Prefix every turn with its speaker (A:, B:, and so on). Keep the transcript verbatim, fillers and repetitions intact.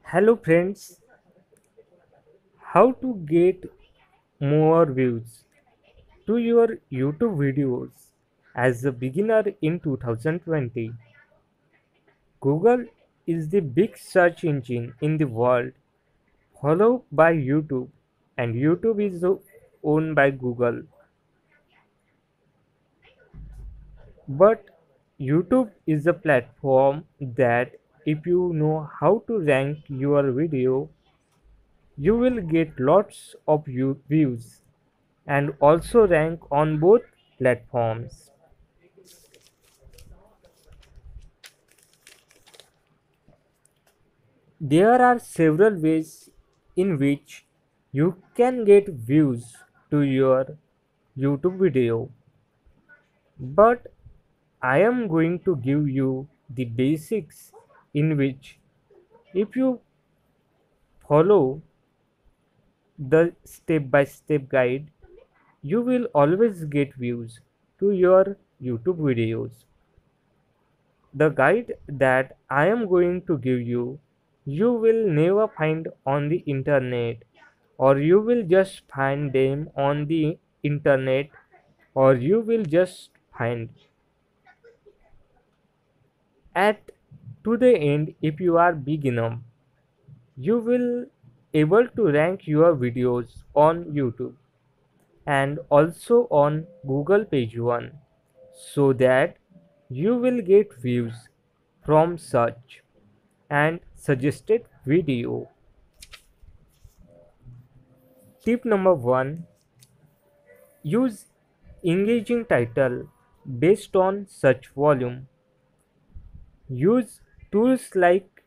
A: Hello friends, how to get more views to your YouTube videos as a beginner in two thousand twenty. Google is the big search engine in the world, followed by YouTube, and YouTube is owned by Google. But YouTube is a platform that if you know how to rank your video, you will get lots of views and also rank on both platforms. There are several ways in which you can get views to your YouTube video, but I am going to give you the basics in which if you follow the step by step guide, you will always get views to your YouTube videos. The guide that I am going to give you, you will never find on the internet, or you will just find them on the internet, or you will just find at to the end. If you are beginner, you will able to rank your videos on YouTube and also on Google page one, so that you will get views from search and suggested video. Tip number one, use engaging title based on search volume. Use tools like